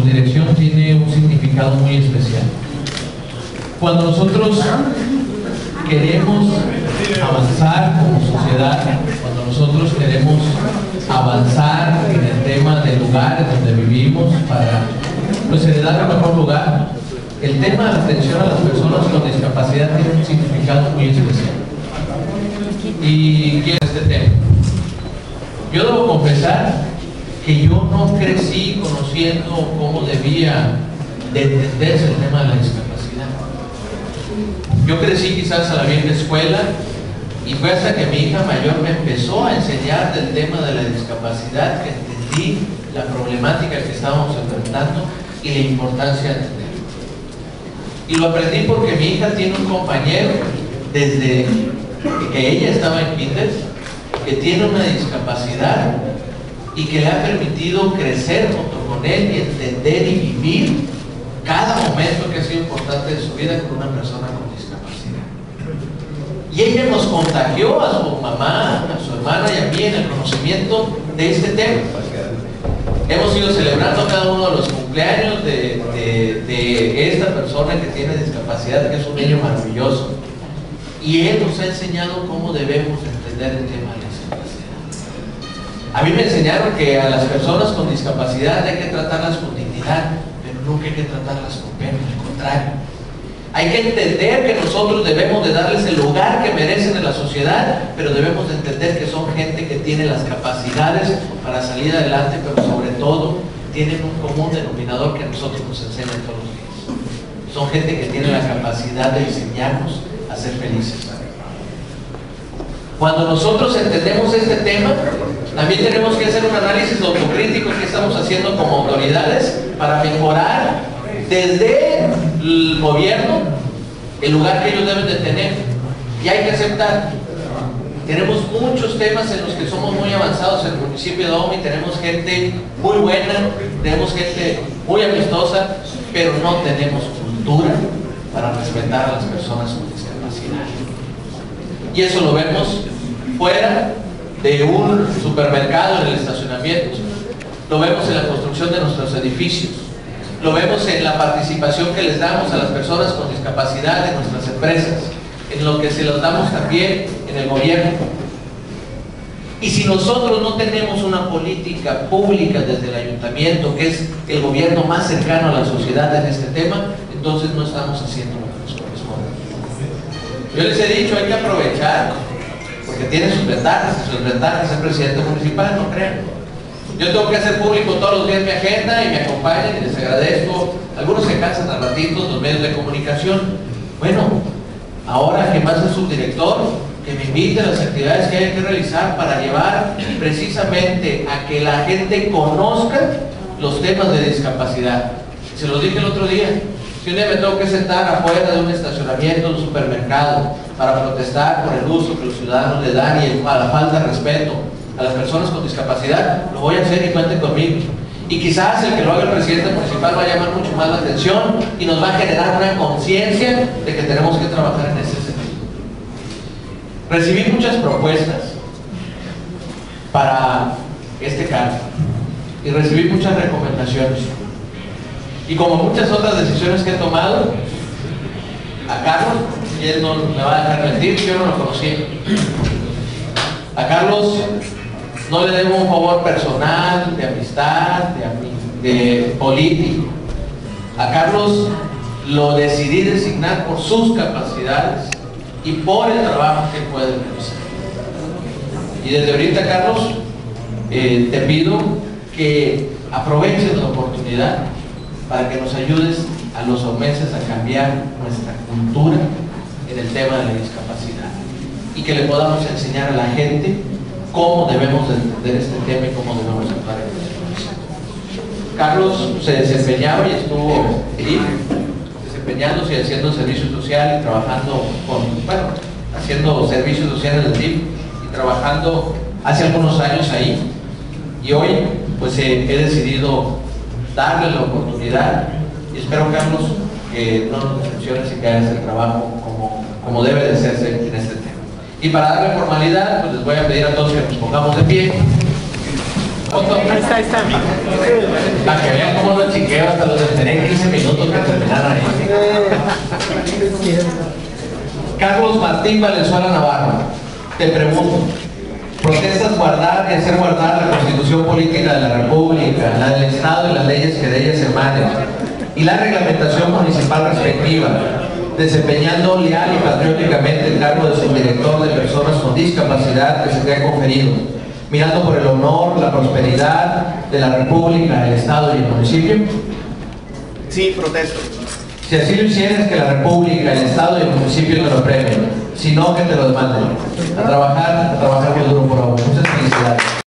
dirección tiene un significado muy especial. Cuando nosotros queremos avanzar como sociedad, cuando nosotros queremos avanzar en el tema de lugares donde vivimos para heredar un mejor lugar, el tema de la atención a las personas con discapacidad tiene un significado muy especial. Y quiero este tema. Yo debo confesar que yo no crecí conociendo cómo debía de entenderse el tema de la discapacidad. Yo crecí quizás a la vieja escuela y fue hasta que mi hija mayor me empezó a enseñar del tema de la discapacidad que entendí la problemática que estábamos enfrentando y la importancia de entenderlo. Y lo aprendí porque mi hija tiene un compañero desde que ella estaba en kinder que tiene una discapacidad y que le ha permitido crecer junto con él y entender y vivir cada momento que ha sido importante de su vida con una persona con discapacidad. Y ella nos contagió a su mamá, a su hermana y a mí en el conocimiento de este tema. Hemos ido celebrando cada uno de los cumpleaños de esta persona que tiene discapacidad, que es un niño maravilloso. Y él nos ha enseñado cómo debemos entender el tema de la discapacidad. A mí me enseñaron que a las personas con discapacidad hay que tratarlas con dignidad, pero nunca hay que tratarlas con pena, al contrario. Hay que entender que nosotros debemos de darles el lugar que merecen en la sociedad, pero debemos de entender que son gente que tiene las capacidades para salir adelante, pero sobre todo tienen un común denominador que a nosotros nos enseñan todos los días. Son gente que tiene la capacidad de enseñarnos a ser felices. Cuando nosotros entendemos este tema, también tenemos que hacer un análisis autocrítico que estamos haciendo como autoridades para mejorar desde el gobierno el lugar que ellos deben de tener. Y hay que aceptar, tenemos muchos temas en los que somos muy avanzados en el municipio de Omi, tenemos gente muy buena, tenemos gente muy amistosa, pero no tenemos cultura para respetar a las personas con discapacidad. Y eso lo vemos fuera de un supermercado en el estacionamiento, lo vemos en la construcción de nuestros edificios, lo vemos en la participación que les damos a las personas con discapacidad en nuestras empresas, en lo que se los damos también en el gobierno. Y si nosotros no tenemos una política pública desde el ayuntamiento, que es el gobierno más cercano a la sociedad en este tema, entonces no estamos haciendo lo que nos corresponde. Yo les he dicho, hay que aprovechar, porque tiene sus ventajas, y sus ventajas ser presidente municipal, no crean. Yo tengo que hacer público todos los días mi agenda y me acompañan y les agradezco. Algunos se cansan a ratitos, los medios de comunicación. Bueno, ahora que más es subdirector, que me invite a las actividades que hay que realizar para llevar precisamente a que la gente conozca los temas de discapacidad. Se los dije el otro día. Si un día me tengo que sentar afuera de un estacionamiento, de un supermercado, para protestar por el uso que los ciudadanos le dan y a la falta de respeto a las personas con discapacidad, lo voy a hacer y cuenten conmigo. Y quizás el que lo haga el presidente municipal va a llamar mucho más la atención y nos va a generar una conciencia de que tenemos que trabajar en ese sentido. Recibí muchas propuestas para este cargo y recibí muchas recomendaciones. Y como muchas otras decisiones que he tomado, a Carlos, y él no me va a dejar mentir, yo no lo conocía. A Carlos no le debo un favor personal, de amistad, de político. A Carlos lo decidí designar por sus capacidades y por el trabajo que puede realizar. Y desde ahorita, Carlos, te pido que aproveches la oportunidad para que nos ayudes a los omenses a cambiar nuestra cultura en el tema de la discapacidad y que le podamos enseñar a la gente cómo debemos de entender este tema y cómo debemos actuar en este proceso. Carlos se desempeñaba y estuvo desempeñándose y haciendo servicio social y trabajando haciendo servicio social en el DIF y trabajando hace algunos años ahí. Y hoy pues he decidido darle la oportunidad y espero, Carlos, que no nos decepciones y que hagas el trabajo como debe de hacerse en este tema. Y para darle formalidad, pues les voy a pedir a todos que nos pongamos de pie. foto. Ahí está. Para que vean cómo los chiqueo hasta los detener 15 minutos que terminaron ahí. Carlos Martín Valenzuela Navarro, te pregunto, ¿protestas guardar y hacer guardar la Constitución Política de la República, la del Estado y las leyes que de ellas emanen, y la reglamentación municipal respectiva, desempeñando leal y patrióticamente el cargo de subdirector de personas con discapacidad que se te ha conferido, mirando por el honor, la prosperidad de la República, el Estado y el municipio? Sí, protesto. Si así lo hicieras, que la República, el Estado y el municipio te lo premien, si no, que te lo demanden. A trabajar muy duro por ahora. Muchas felicidades.